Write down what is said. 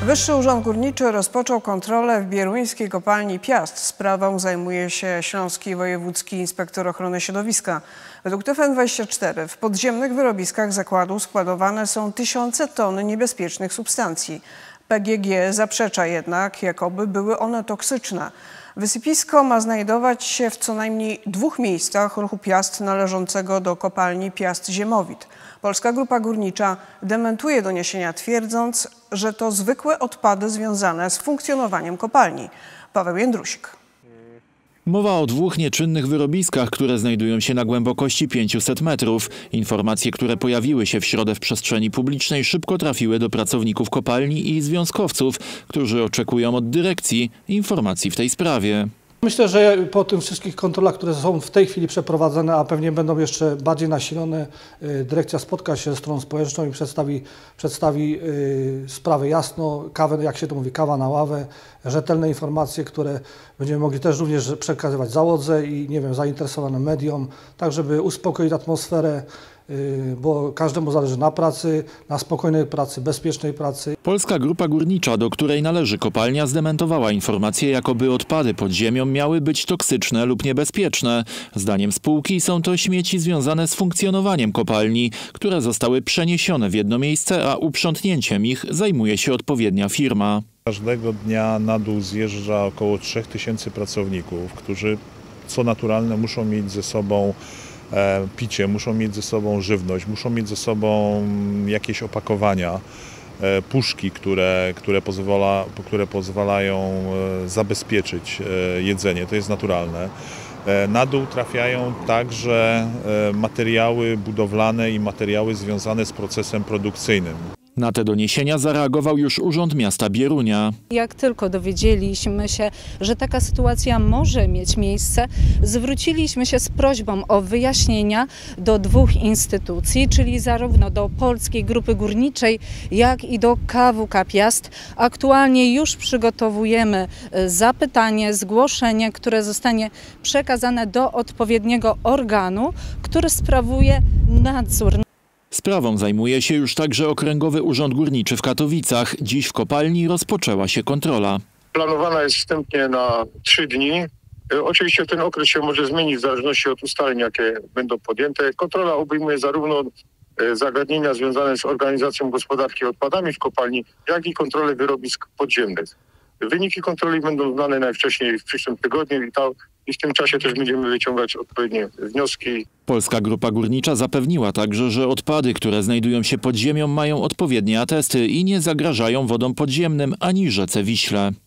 Wyższy Urząd Górniczy rozpoczął kontrolę w bieruńskiej kopalni Piast. Sprawą zajmuje się Śląski Wojewódzki Inspektor Ochrony Środowiska. Według TVN24 w podziemnych wyrobiskach zakładu składowane są tysiące ton niebezpiecznych substancji. PGG zaprzecza jednak, jakoby były one toksyczne. Wysypisko ma znajdować się w co najmniej 2 miejscach ruchu Piast należącego do kopalni Piast-Ziemowit. Polska Grupa Górnicza dementuje doniesienia, twierdząc, że to zwykłe odpady związane z funkcjonowaniem kopalni. Paweł Jędrusik. Mowa o 2 nieczynnych wyrobiskach, które znajdują się na głębokości 500 metrów. Informacje, które pojawiły się w środę w przestrzeni publicznej, szybko trafiły do pracowników kopalni i związkowców, którzy oczekują od dyrekcji informacji w tej sprawie. Myślę, że po tych wszystkich kontrolach, które są w tej chwili przeprowadzone, a pewnie będą jeszcze bardziej nasilone, dyrekcja spotka się z stroną społeczną i przedstawi sprawę jasno, kawę, jak się to mówi, kawa na ławę, rzetelne informacje, które będziemy mogli też również przekazywać załodze i zainteresowanym mediom, tak żeby uspokoić atmosferę, bo każdemu zależy na pracy, na spokojnej pracy, bezpiecznej pracy. Polska Grupa Górnicza, do której należy kopalnia, zdementowała informacje, jakoby odpady pod ziemią miały być toksyczne lub niebezpieczne. Zdaniem spółki są to śmieci związane z funkcjonowaniem kopalni, które zostały przeniesione w jedno miejsce, a uprzątnięciem ich zajmuje się odpowiednia firma. Każdego dnia na dół zjeżdża około 3000 pracowników, którzy, co naturalne, muszą mieć ze sobą picie, muszą mieć ze sobą żywność, muszą mieć ze sobą jakieś opakowania, puszki, które pozwalają zabezpieczyć jedzenie, to jest naturalne. Na dół trafiają także materiały budowlane i materiały związane z procesem produkcyjnym. Na te doniesienia zareagował już Urząd Miasta Bierunia. Jak tylko dowiedzieliśmy się, że taka sytuacja może mieć miejsce, zwróciliśmy się z prośbą o wyjaśnienia do 2 instytucji, czyli zarówno do Polskiej Grupy Górniczej, jak i do KWK Piast. Aktualnie już przygotowujemy zapytanie, zgłoszenie, które zostanie przekazane do odpowiedniego organu, który sprawuje nadzór. Sprawą zajmuje się już także Okręgowy Urząd Górniczy w Katowicach. Dziś w kopalni rozpoczęła się kontrola. Planowana jest wstępnie na 3 dni. Oczywiście ten okres się może zmienić w zależności od ustaleń, jakie będą podjęte. Kontrola obejmuje zarówno zagadnienia związane z organizacją gospodarki odpadami w kopalni, jak i kontrolę wyrobisk podziemnych. Wyniki kontroli będą znane najwcześniej w przyszłym tygodniu i w tym czasie też będziemy wyciągać odpowiednie wnioski. Polska Grupa Górnicza zapewniła także, że odpady, które znajdują się pod ziemią, mają odpowiednie atesty i nie zagrażają wodom podziemnym ani rzece Wiśle.